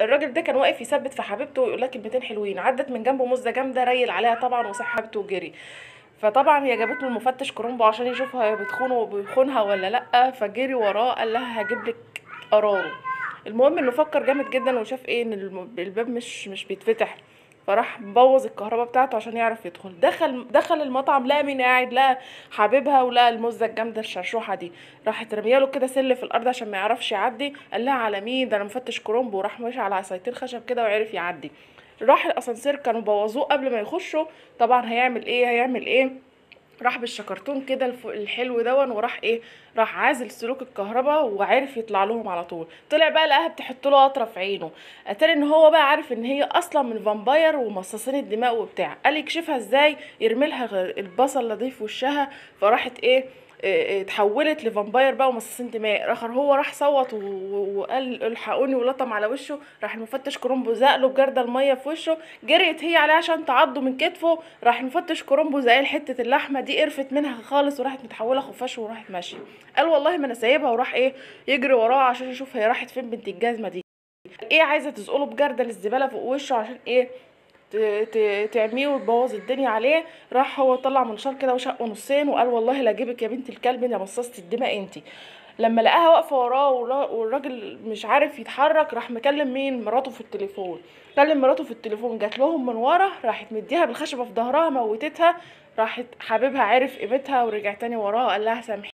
الراجل ده كان واقف يثبت في حبيبته ويقول لها كلمتين حلوين، عدت من جنبه مزه جامده ريل عليها طبعا وساب حبيبته وجري. فطبعا هي جابت له المفتش كرومبو عشان يشوفها هي بتخونه وبيخونها ولا لا، فجري وراه قال لها هجيب لك قراره. المهم انه فكر جامد جدا وشاف ايه ان الباب مش بيتفتح، فراح مبوظ الكهرباء بتاعته عشان يعرف يدخل. دخل المطعم، لقى مين قاعد؟ لقى حبيبها ولقى المزه الجامده الشرشوحه دي. راحت رمياله كده سل في الارض عشان ما يعرفش يعدي. قال لها على مين؟ ده انا مفتش كرومبو. وراح ماشي على عصايتين خشب كده وعرف يعدي. راح الاسانسير كانوا بوظوه قبل ما يخشوا. طبعا هيعمل ايه؟ راح بالشكرتون كده الحلو دون، وراح ايه؟ راح عازل سلوك الكهرباء وعرف يطلع لهم على طول. طلع بقى لقاها بتحط له قطره في عينه. اتاري ان هو بقى عارف ان هي اصلا من فامباير ومصاصين الدماء وبتاع. قال يكشفها ازاي؟ يرمي لها البصل اللي في وشها. فراحت ايه؟ اتحولت لفامباير بقى ومصاصين دماء. هو راح صوت وقال الحقوني ولطم على وشه. راح المفتش كرومبو زق له بجرده الميه في وشه. جريت هي عليه عشان تعضه من كتفه. راح المفتش كرومبو زقال حته اللحمه دي قرفت منها خالص وراحت متحوله خفاش وراحت ماشيه. قال والله ما انا سايبها، وراح ايه؟ يجري وراها عشان يشوف هي راحت فين بنت الجزمه دي. ايه عايزه تزقله بجرده الزباله فوق وشه عشان ايه؟ تعميه وتبوظ الدنيا عليه. راح هو طلع منشار كده وشقه نصين وقال والله لا اجيبك يا بنت الكلب يا مصاصه الدماء انتي. لما لقاها واقفه وراه والراجل مش عارف يتحرك، راح مكلم مين؟ مراته في التليفون. كلم مراته في التليفون، جات لهم من ورا، راحت مديها بالخشبه في ظهرها موتتها. راحت حبيبها عرف قيمتها ورجع تاني وراها قال لها سامحيني.